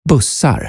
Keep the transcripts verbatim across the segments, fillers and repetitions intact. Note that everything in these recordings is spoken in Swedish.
Bussar.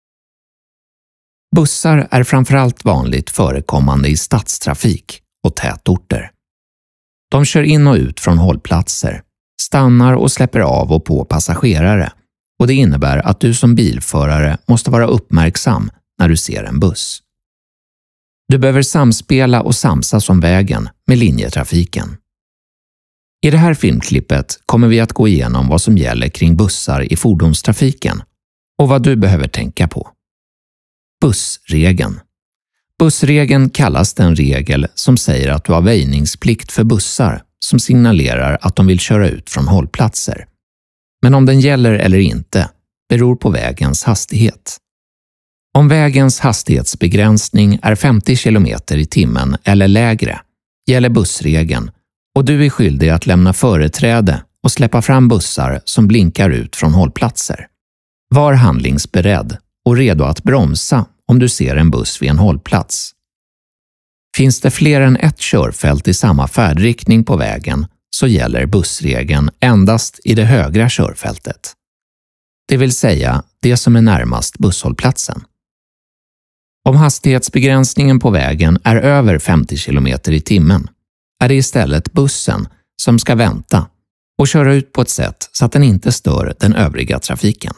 Bussar är framförallt vanligt förekommande i stadstrafik och tätorter. De kör in och ut från hållplatser, stannar och släpper av och på passagerare, och det innebär att du som bilförare måste vara uppmärksam när du ser en buss. Du behöver samspela och samsas om vägen med linjetrafiken. I det här filmklippet kommer vi att gå igenom vad som gäller kring bussar i fordonstrafiken och vad du behöver tänka på. Bussregeln. Bussregeln kallas den regel som säger att du har väjningsplikt för bussar som signalerar att de vill köra ut från hållplatser. Men om den gäller eller inte beror på vägens hastighet. Om vägens hastighetsbegränsning är femtio kilometer i timmen eller lägre gäller bussregeln, och du är skyldig att lämna företräde och släppa fram bussar som blinkar ut från hållplatser. Var handlingsberedd och redo att bromsa om du ser en buss vid en hållplats. Finns det fler än ett körfält i samma färdriktning på vägen så gäller bussregeln endast i det högra körfältet. Det vill säga det som är närmast busshållplatsen. Om hastighetsbegränsningen på vägen är över femtio kilometer i timmen är det istället bussen som ska vänta och köra ut på ett sätt så att den inte stör den övriga trafiken.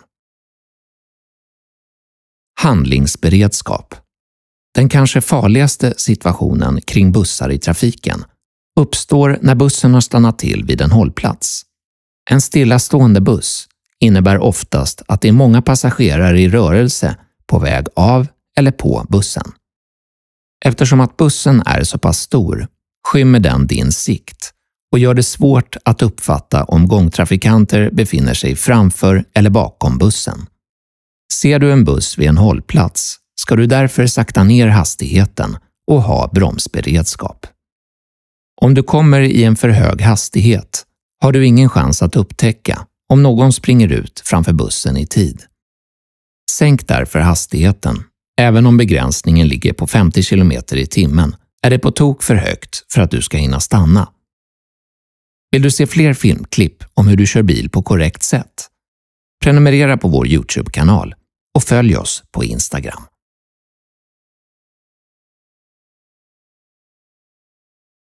Handlingsberedskap. Den kanske farligaste situationen kring bussar i trafiken uppstår när bussen har stannat till vid en hållplats. En stillastående buss innebär oftast att det är många passagerare i rörelse på väg av eller på bussen. Eftersom att bussen är så pass stor skymmer den din sikt och gör det svårt att uppfatta om gångtrafikanter befinner sig framför eller bakom bussen. Ser du en buss vid en hållplats ska du därför sakta ner hastigheten och ha bromsberedskap. Om du kommer i en för hög hastighet har du ingen chans att upptäcka om någon springer ut framför bussen i tid. Sänk därför hastigheten. Även om begränsningen ligger på femtio kilometer i timmen är det på tok för högt för att du ska hinna stanna. Vill du se fler filmklipp om hur du kör bil på korrekt sätt? Prenumerera på vår YouTube-kanal och följ oss på Instagram.